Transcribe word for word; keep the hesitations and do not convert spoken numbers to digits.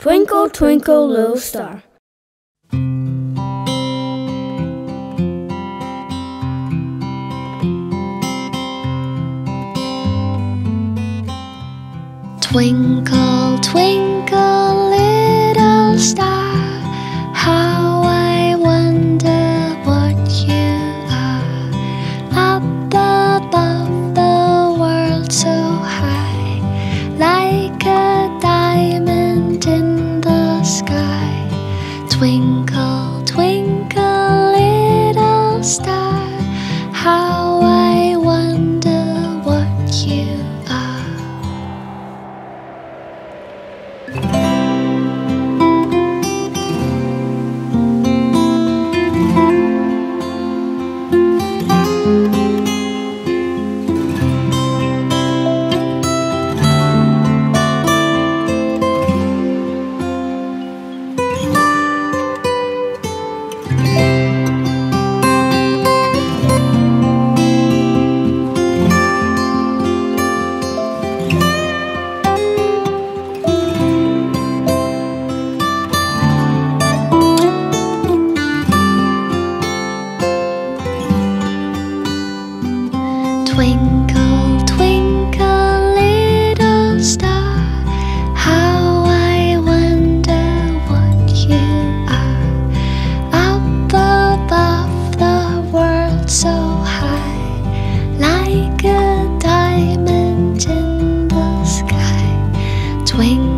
Twinkle, twinkle, little star. Twinkle, twinkle, little star, how I wonder what you are. Up above the world so high, like a diamond in the sky. Twinkle, twinkle, little star, how I wonder what you are. Twinkle, twinkle, little star, how I wonder what you are. Up above the world so high, like a diamond in the sky. Twinkle,